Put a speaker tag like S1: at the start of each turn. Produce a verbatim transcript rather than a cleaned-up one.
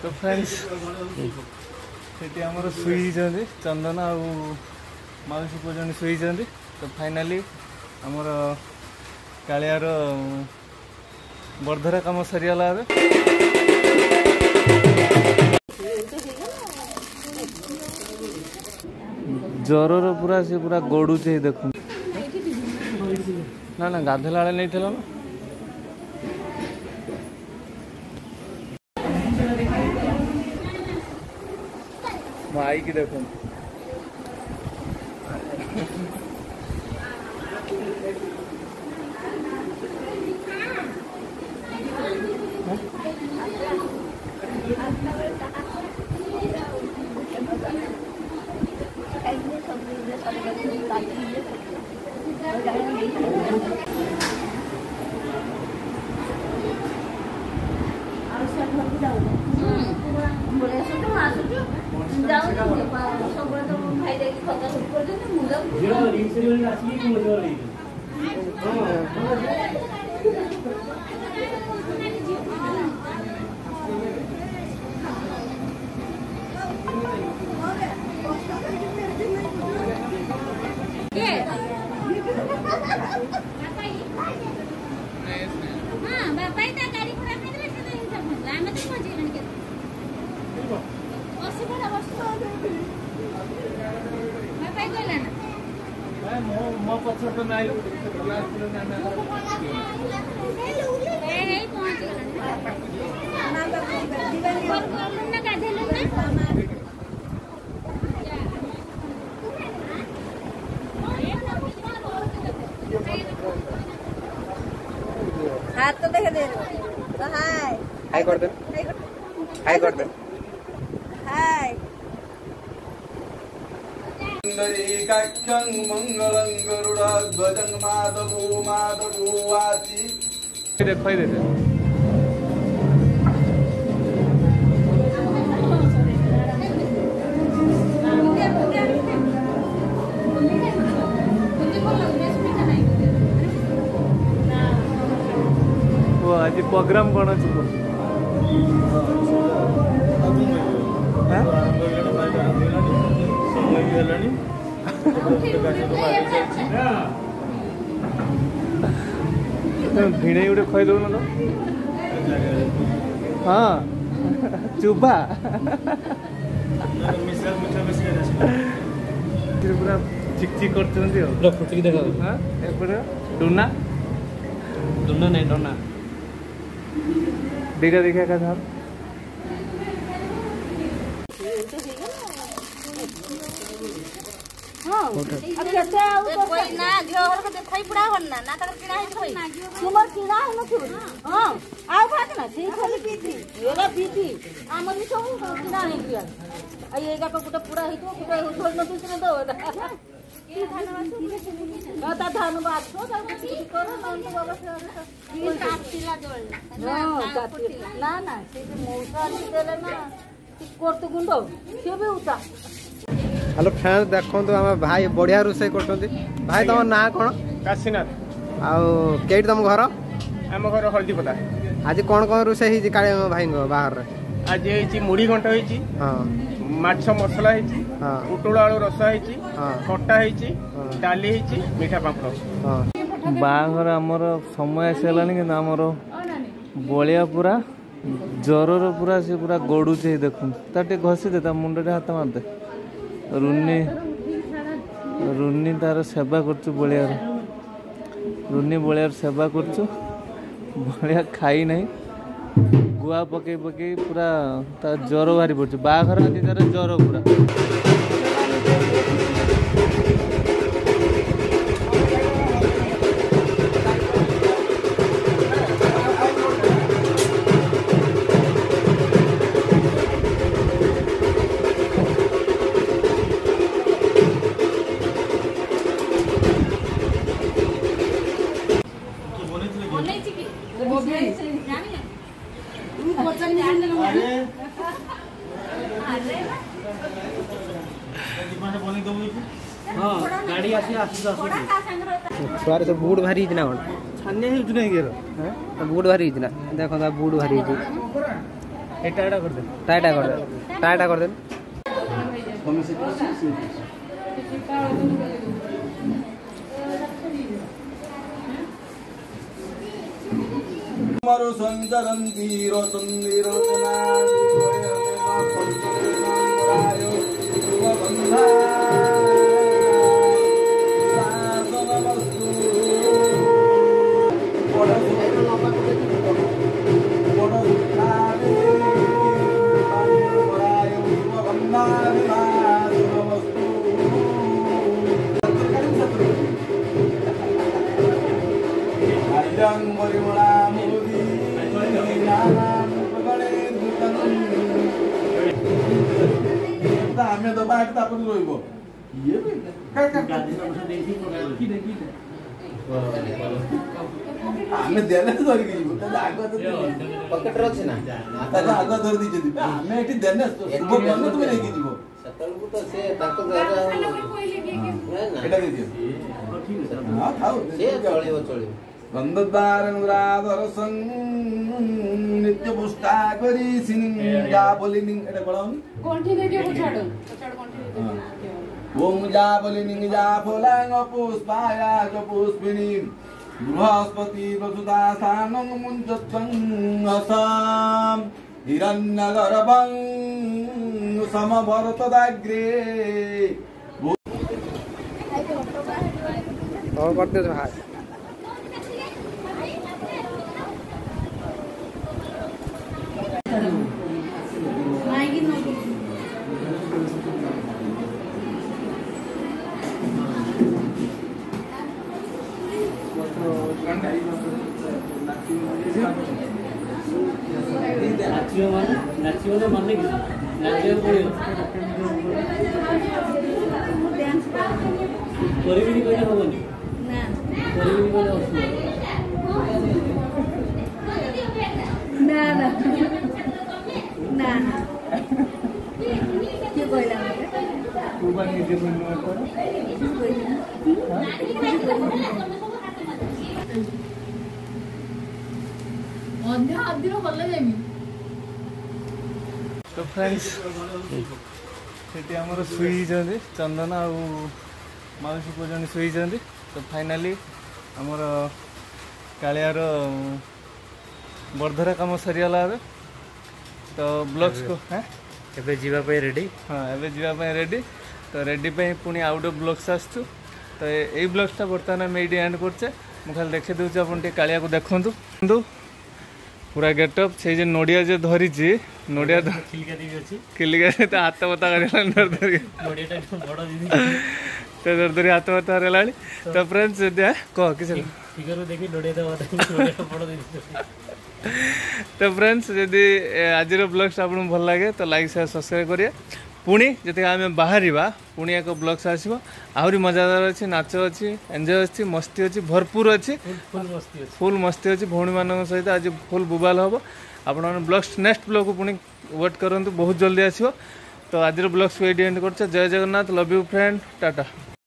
S1: तो फ्रेंड्स सेठी आमर शुई चंदन आ मौसी पुओ जन शुई। तो फाइनाली आमर कालियार बर्धरा कम सरीगला। ज्वर पूरा से पूरा गड़ुचे देख ना ना गाधेला बेले नहीं ना भाई की देखो
S2: हाथ तो देख दे तो हाय
S3: हाय कर दे हाय कर दे
S2: हाय
S1: सुंदरीकाक्षं मंगलं गरुडाध्वजं माधवो माधवो वाची देखो ही देते वो आज प्रोग्राम कौन अच्छी को भिड़े गोटे खुई दौन तो हाँ चुबा पूरा चिक चिक कर फुटिक देखा डुना डुना नहीं डोना देखा देखा का था
S2: अब कैसे आउ तो कोई ना झियो घर के देखै पड़ा हन्ना ना तकर किना है कोई तुमर किना है न छु हां आउ भात ना ठीक खाली पीती एला पीती हमर सब किना है दिया आ एगा को गुटा पूरा हितो गुटा होल न दूसरे दो की धन्यवाद ता धन्यवाद तो सब करो मन तो बाबा से की काटिला जोड़ ना ना से मौसा देले ना की कोर्त गुंडो से भी उता।
S3: हेलो फ्रेंड्स देखो तो आम भाई बढ़िया रोषे कर भाई तुम ना कौन
S4: काशीनाथ
S3: आईट तुम घर
S4: आम घर हल्दीपदा
S3: आज कौन कौन रोषे काली भाई बाहर
S4: आज ये मुढ़ी घंट होती माछ मसला पुटुल आलू रस खटा डाली मीठा पापड़
S1: बाहर आमर समय आसगलानी कि आमर बलिया पूरा ज्वर पूरा से पूरा गड़ुचे देखुन ता घसी दे मुंडे हाथ मारदे रुनी रुनी तार सेवा करचु बलियार रुनी बलियार सेवा करचु बलिया खाई नहीं गुआ पकई पकई पूरा तार ज्वर बाहरी पड़छ बाघर आज तार ज्वर पूरा
S3: छुआर सब बूट भारी ना कौन छानिया नहीं गिर बूट भारी ना देख बूट भारी
S1: टाटा कर दे
S3: टाटा कर दे टाटा कर दे
S5: मारो संचरन्ति रसन्ति आम्ही तो बाहेर तापून रोइबो ये बे काय काय आम्ही देण्याच धरी गेली त्याला आगत
S3: पकेट रखछ ना
S5: त्याला आगत धरी दिछि आम्ही एठी देण्याच तो सुबह बंद तुम्ही नाही कीजिबो
S3: सतलकु तो से ताको जरा
S5: एटा दे दियो हां खाओ
S3: से चलिबो चलिबो
S5: गंधद्वारनुराधर संग नित्य पुष्टा करी सिंग जा बोलिनी एटा कोलाउनी
S2: कोंठी दे दियो छाडो छाड कोंठी दे दियो
S5: ओम जा बोलिनी जा फलांग पुष्पाया च पुष्पिनी बृहस्पति वसुधा स्थानं मुञ्चत्वं असम हिरण्यगर्भं समभरतदाग्रे
S3: और करते तो हां
S2: मागी मागी
S6: नाचियो माने नाचियो तो माने कि नाचियो पड़ियो
S2: डांस
S6: परिबिनी कोइ होबनी
S2: ना
S6: परिबिनी कोइ होबनी
S2: ना ना ना ना के कोइला
S1: कुबा निजे बनो कर
S2: अन्य आदिर हल्ला जाइमी
S1: तो फ्रेंड्स सेठी हमर सुई जंदी चंदन आ माउसी को जने सुई जंदी तो फाइनली हमर कालियार बर्धरा काम सरीगला अब तो ब्लॉग्स को हैं
S6: एबे जीवा पे रेडी
S1: हाँ एबे जीवा पे रेडी तो रेडी पे पुणी आउट ऑफ ब्लॉग्स आसछु तो यही ब्लॉग्सटा बर्तमान आम ये एंड करचे मु खाली देखी दूसरे अपन कालिया को देखंतु पूरा गेटअप से जे नोडिया जे धरी नोडिया
S6: खिलका दी अछि
S1: किलिका से तो हाथ बता करला नर धरी
S6: नोडिया टा बड़ दीदी
S1: तो दर दरी हाथ बता रेलाली तो फ्रेंड्स दे कह किछ
S6: फिगर देखि नोडिया टा नोडिया बड़ दीदी
S1: तो फ्रेंड्स जदि आज ब्लॉग्स आपको भल लगे तो लाइक शेयर सब्सक्राइब करिए पुणी जब आम बाहर पुणी एक ब्लॉग्स आसो आहरी मजादार अच्छी नाच अच्छी एंजॉय अच्छी मस्ती अच्छी भरपूर अच्छी
S6: फुल मस्ती अछि
S1: फुल मस्ती अच्छी भौणी मान सहित आज फुल बुबाल हम आपण ब्लॉग्स नेक्स्ट ब्लॉग को पुणी वेट करूँ बहुत जल्दी आसो तो आज ब्लॉग्स को ये एंड कर जय Jagannath love you friend Tata.